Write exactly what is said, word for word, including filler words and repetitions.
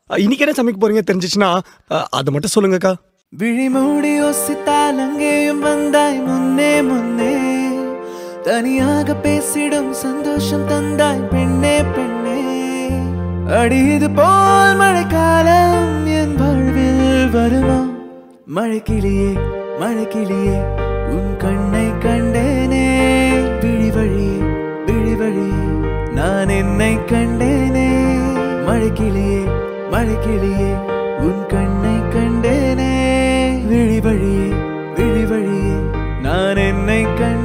இன்னைக்கு என்ன சமைக்க போறீங்க தெரிஞ்சிச்சுன்னா அதை மட்டும் சொல்லுங்கக்கா. விழிமூடி யோசித்தால் அங்கேயும் வந்தாய் முன்னே முன்னே, தனியாக பேசிடும் சந்தோஷம் தந்தாய் பெண்ணே பெண்ணே. அடிது போல் மழைக்காலம் என் வாழ்வில் வருமா? மழைக்கிளியே மழைக்கிளியே உன் கண்ணை கண்டேனே, விழி வழியே விழி வழியே நான் என்னை கண்டேனே. மழைக்கிளியே மழைக்கிளியே உன் கண்ணை கண்டேனே, விழி வழியே விழி வழியே நான் என்னை கண்டேனே.